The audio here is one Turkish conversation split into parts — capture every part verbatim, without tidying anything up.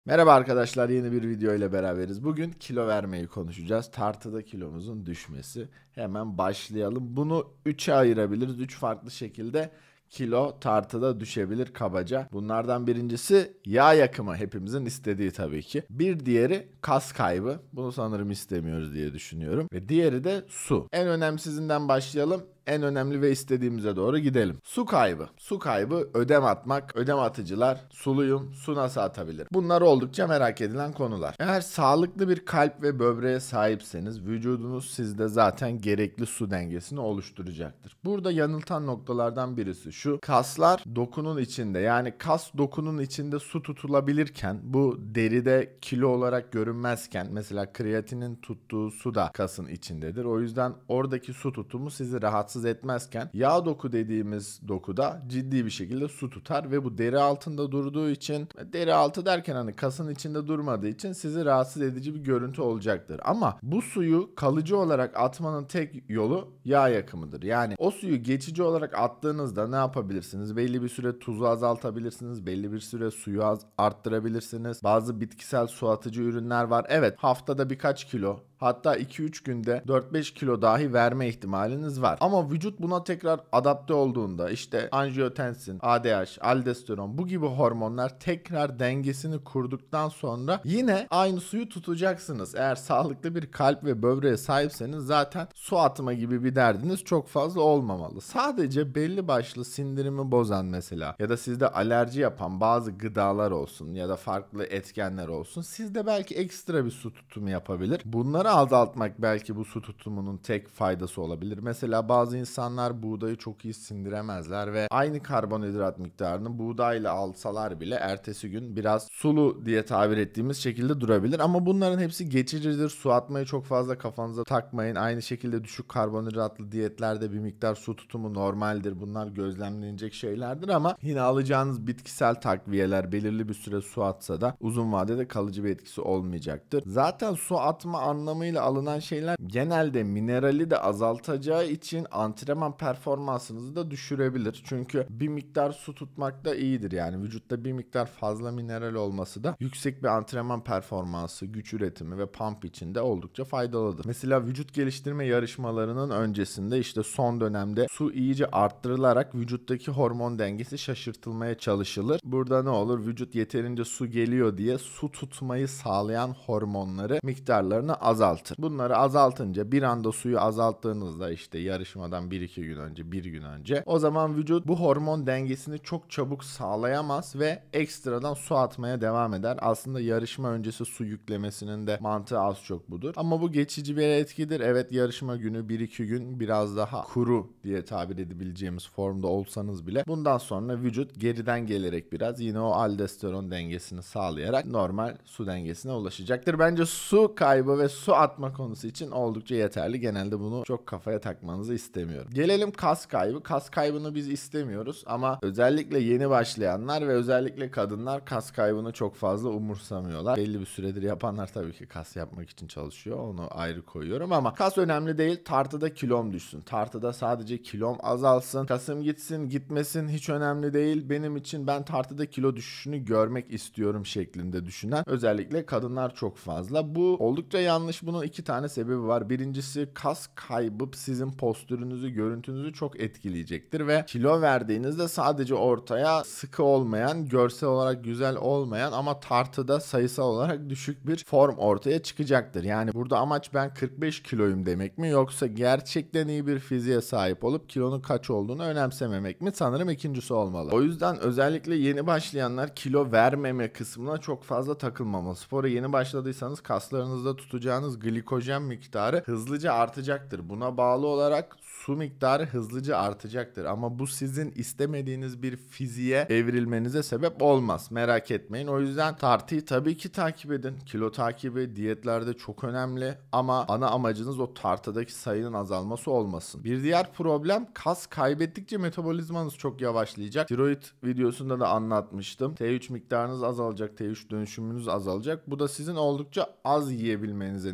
Merhaba arkadaşlar, yeni bir video ile beraberiz. Bugün kilo vermeyi konuşacağız. Tartıda kilomuzun düşmesi. Hemen başlayalım. Bunu üçe ayırabiliriz. üç farklı şekilde kilo tartıda düşebilir kabaca. Bunlardan birincisi yağ yakımı, hepimizin istediği tabii ki. Bir diğeri kas kaybı. Bunu sanırım istemiyoruz diye düşünüyorum. Ve diğeri de su. En önemsizinden başlayalım. En önemli ve istediğimize doğru gidelim. Su kaybı. Su kaybı, ödem atmak, ödem atıcılar, suluyum, su nasıl atabilir? Bunlar oldukça merak edilen konular. Eğer sağlıklı bir kalp ve böbreğe sahipseniz vücudunuz sizde zaten gerekli su dengesini oluşturacaktır. Burada yanıltan noktalardan birisi şu: kaslar dokunun içinde, yani kas dokunun içinde su tutulabilirken, bu deride kilo olarak görünmezken, mesela kreatinin tuttuğu su da kasın içindedir. O yüzden oradaki su tutumu sizi rahatsız etmezken, yağ doku dediğimiz dokuda ciddi bir şekilde su tutar ve bu deri altında durduğu için, deri altı derken hani kasın içinde durmadığı için sizi rahatsız edici bir görüntü olacaktır. Ama bu suyu kalıcı olarak atmanın tek yolu yağ yakımıdır. Yani o suyu geçici olarak attığınızda ne yapabilirsiniz? Belli bir süre tuzu azaltabilirsiniz, belli bir süre suyu az arttırabilirsiniz. Bazı bitkisel su atıcı ürünler var. Evet, haftada birkaç kilo, hatta iki üç günde dört beş kilo dahi verme ihtimaliniz var. Ama vücut buna tekrar adapte olduğunda, işte angiotensin, A D H, aldosteron, bu gibi hormonlar tekrar dengesini kurduktan sonra yine aynı suyu tutacaksınız. Eğer sağlıklı bir kalp ve böbreğe sahipseniz zaten su atma gibi bir derdiniz çok fazla olmamalı. Sadece belli başlı sindirimi bozan mesela, ya da sizde alerji yapan bazı gıdalar olsun ya da farklı etkenler olsun, sizde belki ekstra bir su tutumu yapabilir. Bunları azaltmak belki bu su tutumunun tek faydası olabilir. Mesela bazı insanlar buğdayı çok iyi sindiremezler ve aynı karbonhidrat miktarını buğdayla alsalar bile ertesi gün biraz sulu diye tabir ettiğimiz şekilde durabilir. Ama bunların hepsi geçicidir. Su atmayı çok fazla kafanıza takmayın. Aynı şekilde düşük karbonhidratlı diyetlerde bir miktar su tutumu normaldir. Bunlar gözlemlenecek şeylerdir ama yine alacağınız bitkisel takviyeler belirli bir süre su atsa da uzun vadede kalıcı bir etkisi olmayacaktır. Zaten su atma anlamıyla alınan şeyler genelde minerali de azaltacağı için antrenman performansınızı da düşürebilir. Çünkü bir miktar su tutmak da iyidir. Yani vücutta bir miktar fazla mineral olması da yüksek bir antrenman performansı, güç üretimi ve pump için de oldukça faydalıdır. Mesela vücut geliştirme yarışmalarının öncesinde, işte son dönemde su iyice arttırılarak vücuttaki hormon dengesi şaşırtılmaya çalışılır. Burada ne olur? Vücut yeterince su geliyor diye su tutmayı sağlayan hormonları miktarlarını azaltır. Bunları azaltınca, bir anda suyu azalttığınızda, işte yarışmadan bir iki gün önce, bir gün önce, o zaman vücut bu hormon dengesini çok çabuk sağlayamaz ve ekstradan su atmaya devam eder. Aslında yarışma öncesi su yüklemesinin de mantığı az çok budur. Ama bu geçici bir etkidir. Evet, yarışma günü bir iki gün biraz daha kuru diye tabir edebileceğimiz formda olsanız bile bundan sonra vücut geriden gelerek biraz yine o aldosteron dengesini sağlayarak normal su dengesine ulaşacaktır. Bence su kaybı ve su atma konusu için oldukça yeterli. Genelde bunu çok kafaya takmanızı istemiyorum. Gelelim kas kaybı. Kas kaybını biz istemiyoruz ama özellikle yeni başlayanlar ve özellikle kadınlar kas kaybını çok fazla umursamıyorlar. Belli bir süredir yapanlar tabii ki kas yapmak için çalışıyor. Onu ayrı koyuyorum ama kas önemli değil. Tartıda kilom düşsün. Tartıda sadece kilom azalsın. Kasım gitsin gitmesin hiç önemli değil. Benim için ben tartıda kilo düşüşünü görmek istiyorum şeklinde düşünen özellikle kadınlar çok fazla. Bu oldukça yanlış. Bunun iki tane sebebi var. Birincisi, kas kaybı sizin postürünüzü, görüntünüzü çok etkileyecektir ve kilo verdiğinizde sadece ortaya sıkı olmayan, görsel olarak güzel olmayan ama tartıda sayısal olarak düşük bir form ortaya çıkacaktır. Yani burada amaç ben kırk beş kiloyum demek mi, yoksa gerçekten iyi bir fiziğe sahip olup kilonun kaç olduğunu önemsememek mi? Sanırım ikincisi olmalı. O yüzden özellikle yeni başlayanlar kilo vermeme kısmına çok fazla takılmamalı. Spora yeni başladıysanız kaslarınızda tutacağınız glikojen miktarı hızlıca artacaktır. Buna bağlı olarak su miktarı hızlıca artacaktır. Ama bu sizin istemediğiniz bir fiziğe evrilmenize sebep olmaz. Merak etmeyin. O yüzden tartıyı tabii ki takip edin. Kilo takibi diyetlerde çok önemli ama ana amacınız o tartıdaki sayının azalması olmasın. Bir diğer problem, kas kaybettikçe metabolizmanız çok yavaşlayacak. Tiroid videosunda da anlatmıştım. T üç miktarınız azalacak, T üç dönüşümünüz azalacak. Bu da sizin oldukça az yiyebilmenize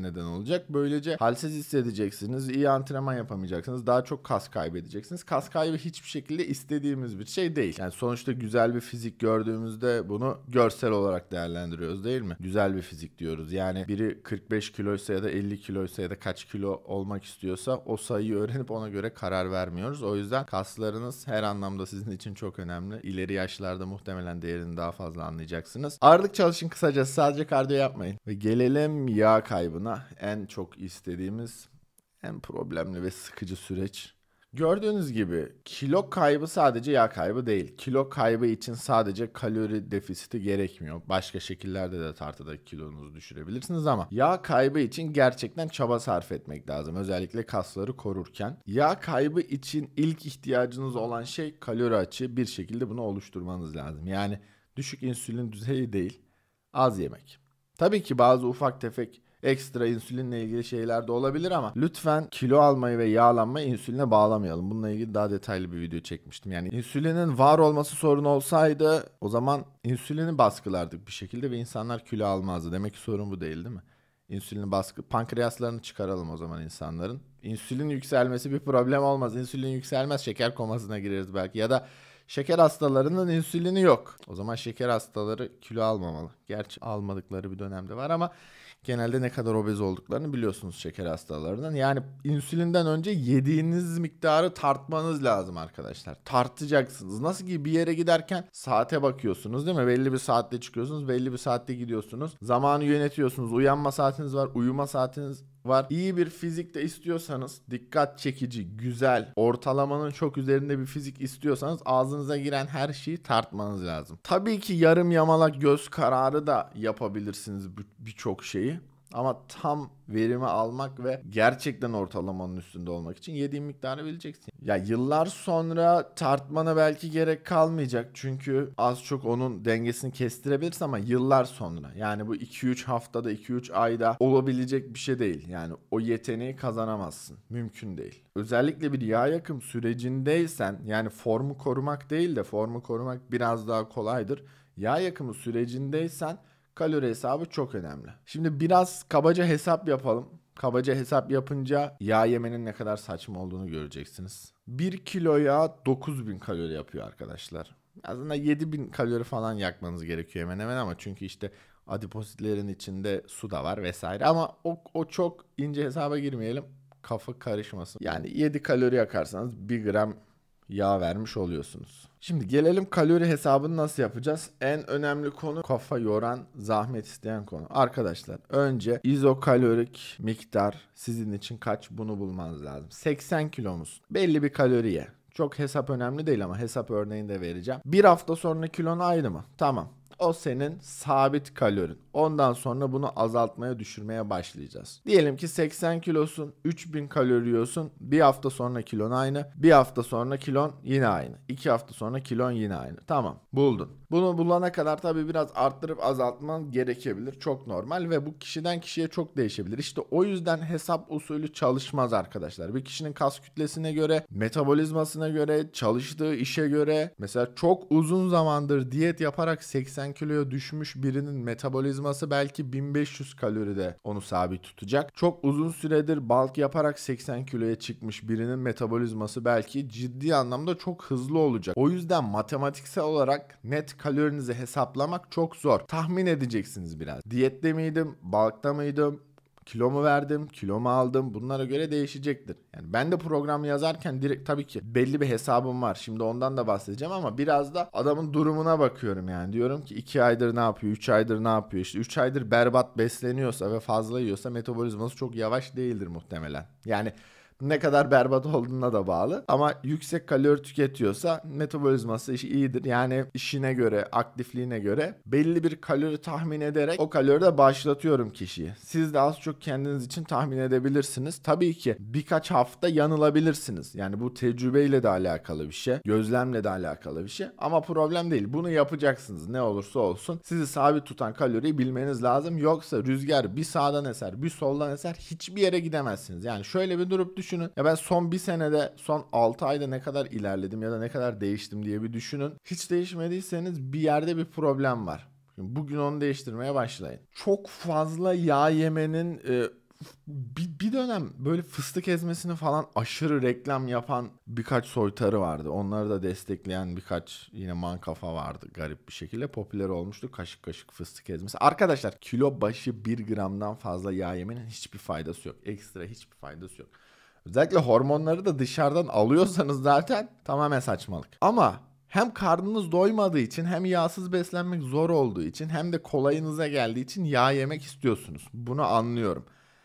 neden olacak. Böylece halsiz hissedeceksiniz, iyi antrenman yapamayacaksınız, daha çok kas kaybedeceksiniz. Kas kaybı hiçbir şekilde istediğimiz bir şey değil. Yani sonuçta güzel bir fizik gördüğümüzde bunu görsel olarak değerlendiriyoruz değil mi? Güzel bir fizik diyoruz. Yani biri kırk beş kiloysa ya da elli kiloysa ya da kaç kilo olmak istiyorsa o sayıyı öğrenip ona göre karar vermiyoruz. O yüzden kaslarınız her anlamda sizin için çok önemli. İleri yaşlarda muhtemelen değerini daha fazla anlayacaksınız. Ağırlık çalışın kısacası, sadece kardiyo yapmayın. Ve gelelim yağ kaybına. En çok istediğimiz, en problemli ve sıkıcı süreç. Gördüğünüz gibi kilo kaybı sadece yağ kaybı değil. Kilo kaybı için sadece kalori defisiti gerekmiyor. Başka şekillerde de tartıdaki kilonuzu düşürebilirsiniz ama yağ kaybı için gerçekten çaba sarf etmek lazım. Özellikle kasları korurken. Yağ kaybı için ilk ihtiyacınız olan şey kalori açığı, bir şekilde bunu oluşturmanız lazım. Yani düşük insülin düzeyi değil, az yemek. Tabii ki bazı ufak tefek ekstra insülinle ilgili şeyler de olabilir ama lütfen kilo almayı ve yağlanmayı insüline bağlamayalım. Bununla ilgili daha detaylı bir video çekmiştim. Yani insülinin var olması sorun olsaydı o zaman insülini baskılardık bir şekilde ve insanlar kilo almazdı. Demek ki sorun bu değil, değil mi? İnsülini baskı, pankreaslarını çıkaralım o zaman insanların. İnsülin yükselmesi bir problem olmaz. İnsülin yükselmez, şeker komasına gireriz belki ya da şeker hastalarının insülini yok. O zaman şeker hastaları kilo almamalı. Gerçi almadıkları bir dönemde var ama genelde ne kadar obez olduklarını biliyorsunuz şeker hastalarının. Yani insülinden önce yediğiniz miktarı tartmanız lazım arkadaşlar. Tartacaksınız. Nasıl ki bir yere giderken saate bakıyorsunuz değil mi? Belli bir saatte çıkıyorsunuz, belli bir saatte gidiyorsunuz. Zamanı yönetiyorsunuz. Uyanma saatiniz var, uyuma saatiniz var. İyi bir fizik de istiyorsanız, dikkat çekici, güzel, ortalamanın çok üzerinde bir fizik istiyorsanız ağzınıza giren her şeyi tartmanız lazım. Tabii ki yarım yamalak göz kararı da yapabilirsiniz birçok şeyi. Ama tam verimi almak ve gerçekten ortalamanın üstünde olmak için yediğin miktarı bileceksin. Ya yıllar sonra tartmana belki gerek kalmayacak. Çünkü az çok onun dengesini kestirebilirsin ama yıllar sonra. Yani bu iki üç haftada, iki üç ayda olabilecek bir şey değil. Yani o yeteneği kazanamazsın. Mümkün değil. Özellikle bir yağ yakım sürecindeysen, yani formu korumak değil de formu korumak biraz daha kolaydır. Yağ yakımı sürecindeysen kalori hesabı çok önemli. Şimdi biraz kabaca hesap yapalım. Kabaca hesap yapınca yağ yemenin ne kadar saçma olduğunu göreceksiniz. bir kilo yağ dokuz bin kalori yapıyor arkadaşlar. Aslında yedi bin kalori falan yakmanız gerekiyor hemen hemen ama çünkü işte adipositlerin içinde su da var vesaire. Ama o, o çok ince hesaba girmeyelim. Kafa karışmasın. Yani yedi kalori yakarsanız bir gram yağ vermiş oluyorsunuz. Şimdi gelelim kalori hesabını nasıl yapacağız? En önemli konu, kafa yoran, zahmet isteyen konu. Arkadaşlar önce izokalorik miktar sizin için kaç, bunu bulmanız lazım. seksen kilomuz. Belli bir kaloriye. Çok hesap önemli değil ama hesap örneğini de vereceğim. Bir hafta sonra kilon aynı mı? Tamam. O senin sabit kalorin. Ondan sonra bunu azaltmaya, düşürmeye başlayacağız. Diyelim ki seksen kilosun, üç bin kalori yiyorsun. Bir hafta sonra kilon aynı. Bir hafta sonra kilon yine aynı. İki hafta sonra kilon yine aynı. Tamam, buldun. Bunu bulana kadar tabii biraz arttırıp azaltman gerekebilir. Çok normal ve bu kişiden kişiye çok değişebilir. İşte o yüzden hesap usulü çalışmaz arkadaşlar. Bir kişinin kas kütlesine göre, metabolizmasına göre, çalıştığı işe göre, mesela çok uzun zamandır diyet yaparak seksen kiloya düşmüş birinin metabolizması belki bin beş yüz kaloride onu sabit tutacak. Çok uzun süredir bulk yaparak seksen kiloya çıkmış birinin metabolizması belki ciddi anlamda çok hızlı olacak. O yüzden matematiksel olarak net kalorinizi hesaplamak çok zor. Tahmin edeceksiniz biraz. Diyette miydim, bulkta mıydım, kilo mu verdim, kilo mu aldım, bunlara göre değişecektir. Yani ben de programı yazarken direkt tabii ki belli bir hesabım var. Şimdi ondan da bahsedeceğim ama biraz da adamın durumuna bakıyorum yani. Diyorum ki iki aydır ne yapıyor, üç aydır ne yapıyor? İşte üç aydır berbat besleniyorsa ve fazla yiyorsa metabolizması çok yavaş değildir muhtemelen. Yani ne kadar berbat olduğuna da bağlı. Ama yüksek kalori tüketiyorsa metabolizması işi iyidir. Yani işine göre, aktifliğine göre belli bir kalori tahmin ederek o kaloride başlatıyorum kişiyi. Siz de az çok kendiniz için tahmin edebilirsiniz. Tabii ki birkaç hafta yanılabilirsiniz. Yani bu tecrübeyle de alakalı bir şey. Gözlemle de alakalı bir şey. Ama problem değil. Bunu yapacaksınız. Ne olursa olsun. Sizi sabit tutan kaloriyi bilmeniz lazım. Yoksa rüzgar bir sağdan eser, bir soldan eser. Hiçbir yere gidemezsiniz. Yani şöyle bir durup düşünün. Ya ben son bir senede, son altı ayda ne kadar ilerledim ya da ne kadar değiştim diye bir düşünün. Hiç değişmediyseniz bir yerde bir problem var. Şimdi bugün onu değiştirmeye başlayın. Çok fazla yağ yemenin e, bir, bir dönem böyle fıstık ezmesini falan aşırı reklam yapan birkaç soytarı vardı. Onları da destekleyen birkaç yine mankafa vardı, garip bir şekilde popüler olmuştu kaşık kaşık fıstık ezmesi. Arkadaşlar, kilo başı bir gramdan fazla yağ yemenin hiçbir faydası yok. Ekstra hiçbir faydası yok. Özellikle hormonları da dışarıdan alıyorsanız zaten tamamen saçmalık. Ama hem karnınız doymadığı için, hem yağsız beslenmek zor olduğu için, hem de kolayınıza geldiği için yağ yemek istiyorsunuz. Bunu anlıyorum.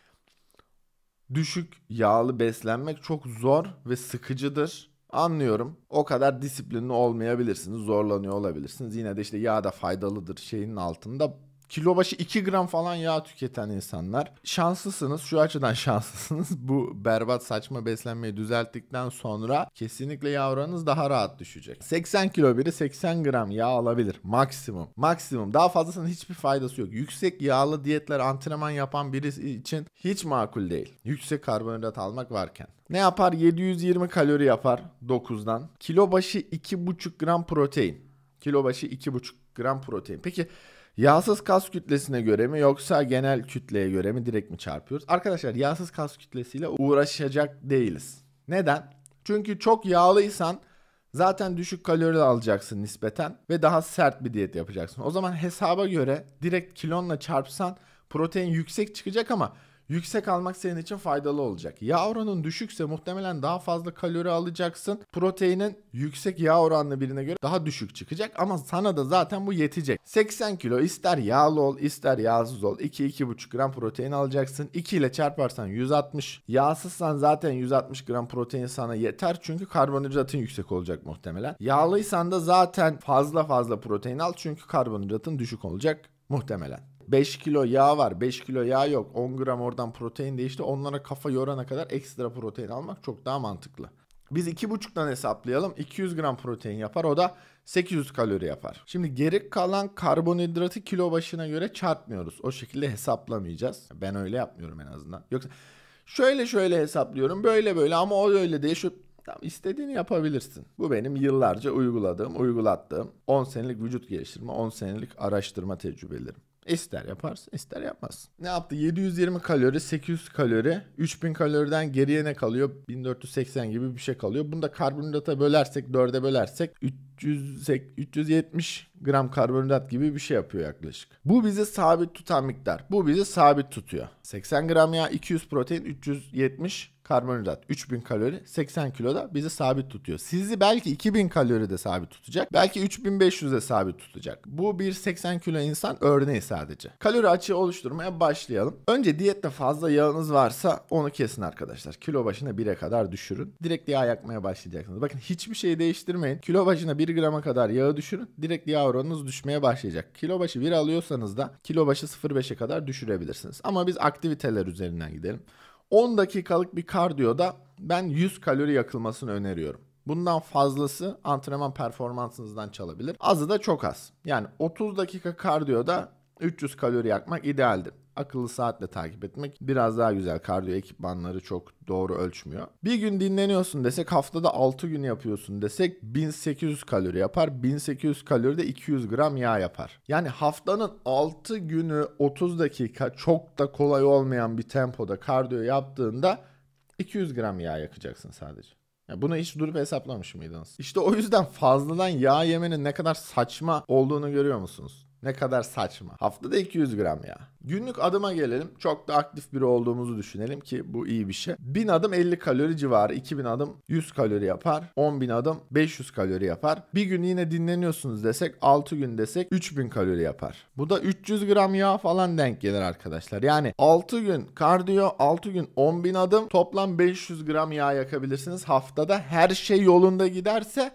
Düşük yağlı beslenmek çok zor ve sıkıcıdır. Anlıyorum. O kadar disiplinli olmayabilirsiniz, zorlanıyor olabilirsiniz. Yine de işte yağ da faydalıdır şeyinin altında. Kilo başı iki gram falan yağ tüketen insanlar. Şanslısınız, şu açıdan şanslısınız. Bu berbat saçma beslenmeyi düzelttikten sonra kesinlikle yağ oranınız daha rahat düşecek. seksen kilo biri seksen gram yağ alabilir. Maksimum. Maksimum. Daha fazlasının hiçbir faydası yok. Yüksek yağlı diyetler antrenman yapan birisi için hiç makul değil. Yüksek karbonhidrat almak varken. Ne yapar? yedi yüz yirmi kalori yapar dokuzdan. Kilo başı iki buçuk gram protein. Kilo başı iki buçuk gram protein. Peki yağsız kas kütlesine göre mi yoksa genel kütleye göre mi direkt mi çarpıyoruz? Arkadaşlar, yağsız kas kütlesiyle uğraşacak değiliz. Neden? Çünkü çok yağlıysan zaten düşük kalori alacaksın nispeten ve daha sert bir diyet yapacaksın. O zaman hesaba göre direkt kilonla çarpsan protein yüksek çıkacak ama yüksek almak senin için faydalı olacak. Yağ oranın düşükse muhtemelen daha fazla kalori alacaksın. Proteinin yüksek yağ oranlı birine göre daha düşük çıkacak ama sana da zaten bu yetecek. seksen kilo ister yağlı ol ister yağsız ol. iki iki buçuk gram protein alacaksın. iki ile çarparsan yüz altmış. Yağsızsan zaten yüz altmış gram protein sana yeter çünkü karbonhidratın yüksek olacak muhtemelen. Yağlıysan da zaten fazla fazla protein al çünkü karbonhidratın düşük olacak muhtemelen. beş kilo yağ var, beş kilo yağ yok, on gram oradan protein değişti. Onlara kafa yorana kadar ekstra protein almak çok daha mantıklı. Biz iki buçuktan hesaplayalım. iki yüz gram protein yapar, o da sekiz yüz kalori yapar. Şimdi geri kalan karbonhidratı kilo başına göre çarpmıyoruz. O şekilde hesaplamayacağız. Ben öyle yapmıyorum en azından. Yoksa şöyle şöyle hesaplıyorum, böyle böyle, ama o öyle değil. Şu Tamam, istediğini yapabilirsin. Bu benim yıllarca uyguladığım, uygulattığım on senelik vücut geliştirme, on senelik araştırma tecrübelerim. İster yaparsın, ister yapmazsın. Ne yaptı? yedi yüz yirmi kalori, sekiz yüz kalori, üç bin kaloriden geriye ne kalıyor? bin dört yüz seksen gibi bir şey kalıyor. Bunu da karbonhidrata bölersek, dörde bölersek üç yüz, üç yüz yetmiş gram karbonhidrat gibi bir şey yapıyor yaklaşık. Bu bizi sabit tutan miktar. Bu bizi sabit tutuyor. seksen gram yağ, iki yüz protein, üç yüz yetmiş karbonhidrat, üç bin kalori, seksen kiloda bizi sabit tutuyor. Sizi belki iki bin kaloride sabit tutacak. Belki üç bin beş yüzde sabit tutacak. Bu bir seksen kilo insan örneği sadece. Kalori açığı oluşturmaya başlayalım. Önce diyette fazla yağınız varsa onu kesin arkadaşlar. Kilo başına bire kadar düşürün. Direkt yağ yakmaya başlayacaksınız. Bakın, hiçbir şey değiştirmeyin. Kilo başına bir grama kadar yağı düşürün. Direkt yağ oranınız düşmeye başlayacak. Kilo başı bir alıyorsanız da kilo başı sıfır virgül beşe kadar düşürebilirsiniz. Ama biz aktiviteler üzerinden gidelim. on dakikalık bir kardiyoda ben yüz kalori yakılmasını öneriyorum. Bundan fazlası antrenman performansınızdan çalabilir. Azı da çok az. Yani otuz dakika kardiyoda üç yüz kalori yakmak idealdir. Akıllı saatle takip etmek biraz daha güzel. Kardiyo ekipmanları çok doğru ölçmüyor. Bir gün dinleniyorsun desek, haftada altı gün yapıyorsun desek bin sekiz yüz kalori yapar. bin sekiz yüz kalori de iki yüz gram yağ yapar. Yani haftanın altı günü otuz dakika çok da kolay olmayan bir tempoda kardiyo yaptığında iki yüz gram yağ yakacaksın sadece. Yani bunu hiç durup hesaplamış mıydınız? İşte o yüzden fazladan yağ yemenin ne kadar saçma olduğunu görüyor musunuz? Ne kadar saçma. Haftada iki yüz gram ya. Günlük adıma gelelim. Çok da aktif biri olduğumuzu düşünelim ki bu iyi bir şey. bin adım elli kalori civarı. iki bin adım yüz kalori yapar. on bin adım beş yüz kalori yapar. Bir gün yine dinleniyorsunuz desek, altı gün desek üç bin kalori yapar. Bu da üç yüz gram yağ falan denk gelir arkadaşlar. Yani altı gün kardiyo, altı gün on bin adım, toplam beş yüz gram yağ yakabilirsiniz haftada. Her şey yolunda giderse,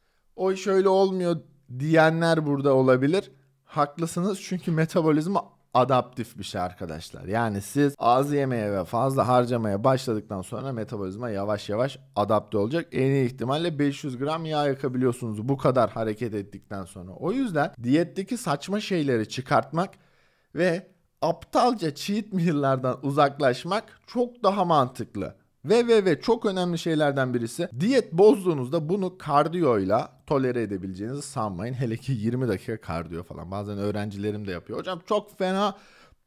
o iş öyle olmuyor diyenler burada olabilir. Haklısınız, çünkü metabolizma adaptif bir şey arkadaşlar. Yani siz az yemeye ve fazla harcamaya başladıktan sonra metabolizma yavaş yavaş adapte olacak. En iyi ihtimalle beş yüz gram yağ yakabiliyorsunuz bu kadar hareket ettikten sonra. O yüzden diyetteki saçma şeyleri çıkartmak ve aptalca cheat meal'lardan uzaklaşmak çok daha mantıklı. Ve ve ve çok önemli şeylerden birisi, diyet bozduğunuzda bunu kardiyoyla tolere edebileceğinizi sanmayın. Hele ki yirmi dakika kardiyo falan. Bazen öğrencilerim de yapıyor. Hocam çok fena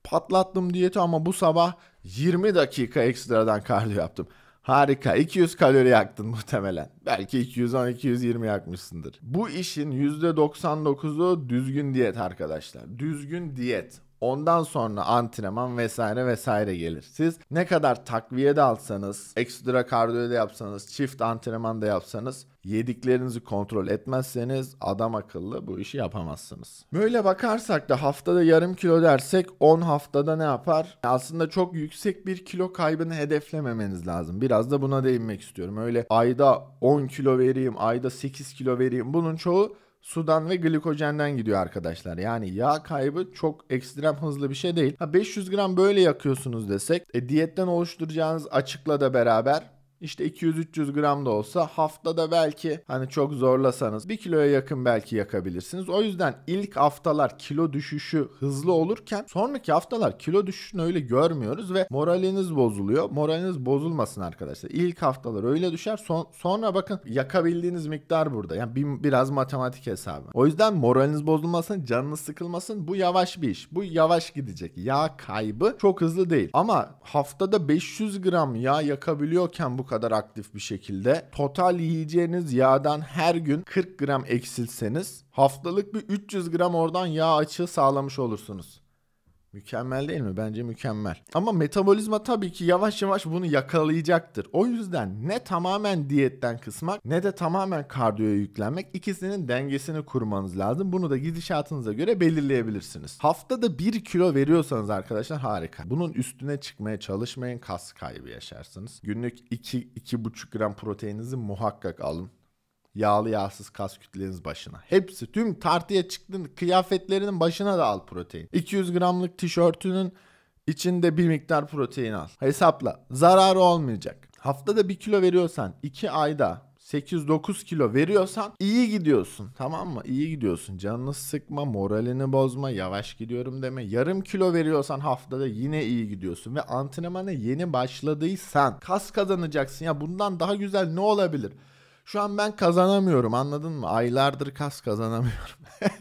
Patlattım diyeti ama bu sabah yirmi dakika ekstradan kardiyo yaptım. Harika. iki yüz kalori yaktın muhtemelen. Belki iki yüz on iki yüz yirmi yakmışsındır. Bu işin yüzde doksan dokuzu düzgün diyet arkadaşlar. Düzgün diyet. Ondan sonra antrenman vesaire vesaire gelir. Siz ne kadar takviye de alsanız, ekstra kardiyo da yapsanız, çift antrenman da yapsanız, yediklerinizi kontrol etmezseniz adam akıllı bu işi yapamazsınız. Böyle bakarsak da haftada yarım kilo dersek on haftada ne yapar? Aslında çok yüksek bir kilo kaybını hedeflememeniz lazım. Biraz da buna değinmek istiyorum. Öyle ayda on kilo vereyim, ayda sekiz kilo vereyim. Bunun çoğu sudan ve glikojenden gidiyor arkadaşlar. Yani yağ kaybı çok ekstrem hızlı bir şey değil. Ha beş yüz gram böyle yakıyorsunuz desek, e, diyetten oluşturacağınız açıkla da beraber İşte iki yüz üç yüz gram da olsa haftada belki hani çok zorlasanız bir kiloya yakın belki yakabilirsiniz. O yüzden ilk haftalar kilo düşüşü hızlı olurken sonraki haftalar kilo düşüşünü öyle görmüyoruz ve moraliniz bozuluyor. Moraliniz bozulmasın arkadaşlar. İlk haftalar öyle düşer. Son, sonra bakın yakabildiğiniz miktar burada. Yani bir, biraz matematik hesabı. O yüzden moraliniz bozulmasın, canınız sıkılmasın. Bu yavaş bir iş. Bu yavaş gidecek. Yağ kaybı çok hızlı değil. Ama haftada beş yüz gram yağ yakabiliyorken bu kadar aktif bir şekilde total yiyeceğiniz yağdan her gün kırk gram eksilseniz haftalık bir üç yüz gram oradan yağ açığı sağlamış olursunuz. Mükemmel değil mi? Bence mükemmel. Ama metabolizma tabii ki yavaş yavaş bunu yakalayacaktır. O yüzden ne tamamen diyetten kısmak ne de tamamen kardiyoya yüklenmek, ikisinin dengesini kurmanız lazım. Bunu da gidişatınıza göre belirleyebilirsiniz. Haftada bir kilo veriyorsanız arkadaşlar harika. Bunun üstüne çıkmaya çalışmayın, kas kaybı yaşarsınız. Günlük iki iki buçuk gram proteininizi muhakkak alın. Yağlı yağsız kas kütleniz başına. Hepsi tüm tartıya çıktığın kıyafetlerinin başına da al protein. iki yüz gramlık tişörtünün içinde bir miktar protein al. Hesapla. Zararı olmayacak. Haftada bir kilo veriyorsan iki ayda sekiz dokuz kilo veriyorsan iyi gidiyorsun. Tamam mı? İyi gidiyorsun. Canını sıkma, moralini bozma, yavaş gidiyorum deme. Yarım kilo veriyorsan haftada yine iyi gidiyorsun. Ve antrenmana yeni başladıysan kas kazanacaksın. Ya bundan daha güzel ne olabilir? Şu an ben kazanamıyorum, anladın mı? Aylardır kas kazanamıyorum.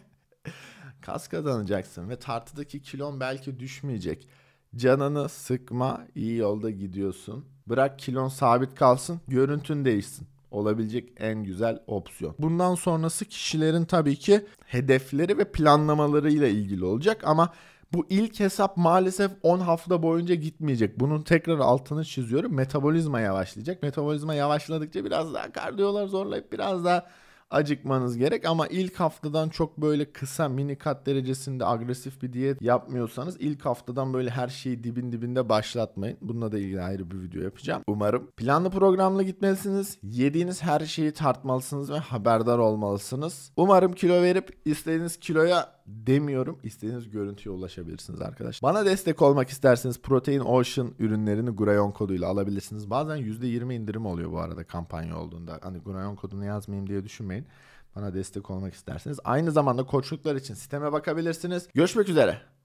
Kas kazanacaksın ve tartıdaki kilon belki düşmeyecek. Canını sıkma, iyi yolda gidiyorsun. Bırak kilon sabit kalsın, görüntün değişsin. Olabilecek en güzel opsiyon. Bundan sonrası kişilerin tabii ki hedefleri ve planlamalarıyla ilgili olacak ama bu ilk hesap maalesef on hafta boyunca gitmeyecek. Bunun tekrar altını çiziyorum. Metabolizma yavaşlayacak. Metabolizma yavaşladıkça biraz daha kardiyolar zorlayıp biraz daha acıkmanız gerek. Ama ilk haftadan çok böyle kısa mini kat derecesinde agresif bir diyet yapmıyorsanız ilk haftadan böyle her şeyi dibin dibinde başlatmayın. Bununla da ilgili ayrı bir video yapacağım. Umarım planlı programlı gitmelisiniz. Yediğiniz her şeyi tartmalısınız ve haberdar olmalısınız. Umarım kilo verip istediğiniz kiloya demiyorum, istediğiniz görüntüye ulaşabilirsiniz arkadaşlar. Bana destek olmak isterseniz Protein Ocean ürünlerini Gurayon koduyla alabilirsiniz. Bazen yüzde yirmi indirim oluyor bu arada kampanya olduğunda. Hani Gurayon kodunu yazmayayım diye düşünmeyin. Bana destek olmak isterseniz. Aynı zamanda koçluklar için siteme bakabilirsiniz. Görüşmek üzere.